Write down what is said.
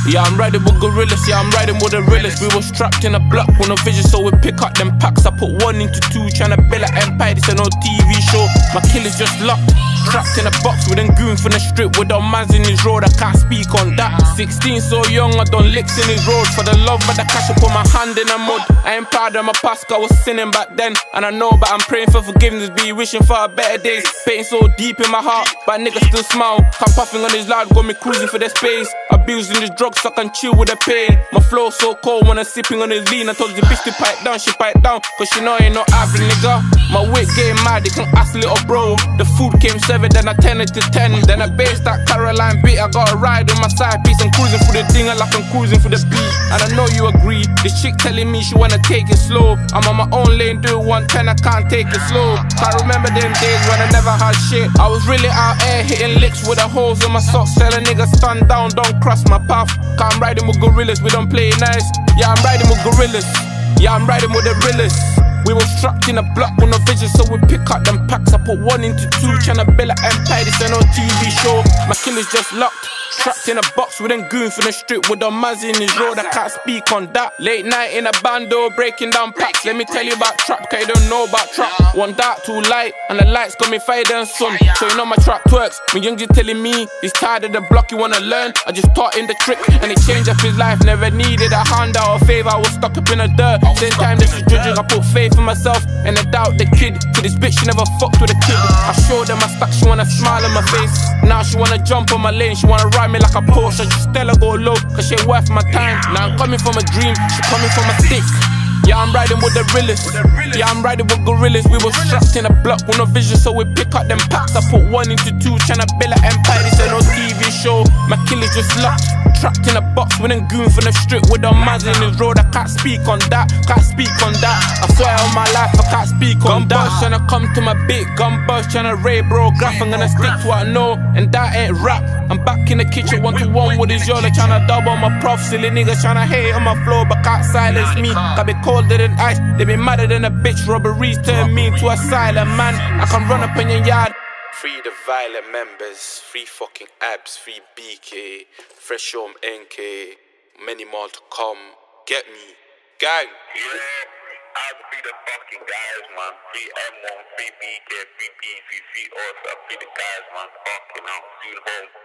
Yeah, I'm riding with gorillas, yeah, I'm riding with the realest. We was trapped in a block with no vision, so we pick up them packs. I put 1 into 2, tryna build an empire. This ain't no TV show. My killer's just locked, trapped in a box with them goon from the strip with them mans in his road. I can't speak on that. 16 so young, I done licks in his road. For the love of the cash, I put my hand in the mud. I ain't proud of my past, I was sinning back then, and I know, but I'm praying for forgiveness. Be wishing for a better days. Pain so deep in my heart, but a nigga still smile. Come puffing on his loud, got me cruising for the space. Abusing this drugs so I can chill with the pain. My flow so cold when I'm sipping on his lean. I told the bitch to pipe down, she pipe down, cause she know I ain't no average nigga. My wit getting mad, they can ask little bro. The food came 7, then I 10 it to 10. Then I based that Caroline beat, I got a ride on my side piece. I'm cruising through the dinger like I'm cruising for the beat. And I know you agree, this chick telling me she wanna take it slow. I'm on my own lane, do 110, I can't take it slow. Can't remember them days when I never had shit. I was really out here hitting licks with the holes in my socks. Tell a nigga stand down, don't cross my path. Cause I'm riding with gorillas, we don't play nice. Yeah, I'm riding with gorillas. Yeah, I'm riding with the realest. We was trapped in a block with no vision, so we pick up them packs. I put 1 into 2, tryna build an empire. This ain't no TV show. My killer's just locked, trapped in a box with them goons from the strip with the maz in his road. I can't speak on that. Late night in a bando, breaking down packs. Let me tell you about trap, cause you don't know about trap. 1 dark, 2 light, and the lights got me fire and sun. So you know my trap twerks. My young just telling me he's tired of the block, you wanna learn. I just taught him the trick, and it changed up his life. Never needed a handout or favor, I was stuck up in the dirt. Same time this is judging, I put faith in myself, and I doubt the kid. To this bitch, she never fucked with a kid. I showed her my stack, she wanna smile on my face. Now she wanna jump on my lane, she wanna ride me like a Porsche. Just tell her go low, cause she ain't worth my time. Now I'm coming from a dream, she coming from a stick. Yeah, I'm riding with the realest. Yeah, I'm riding with gorillas. We was trapped in a block with no vision, so we pick up them packs. I put 1 into 2, tryna build an empire. This ain't no TV show. My killer's just locked, trapped in a box with them goons from the strip with the maz in his road. I can't speak on that, can't speak on that. I swear on my life, I can't speak on that. Gun tryna come to my big gun bust, tryna raid bro graph. I'm gonna stick to what I know, and that ain't rap. I'm back in the kitchen 1-to-1 with his yola, tryna double my prof. Silly niggas tryna hate on my flow, but can't silence me. I be colder than ice, they be madder than a bitch. Robberies turn me into a silent man. I can run up in your yard. Free the violent members, free fucking abs, free BK, fresh home NK, many more to come. Get me, gang. I'll be the fucking guys, man. Free M1, free BK, free PV, free OSA, free the guys, man. Fucking out, feel home.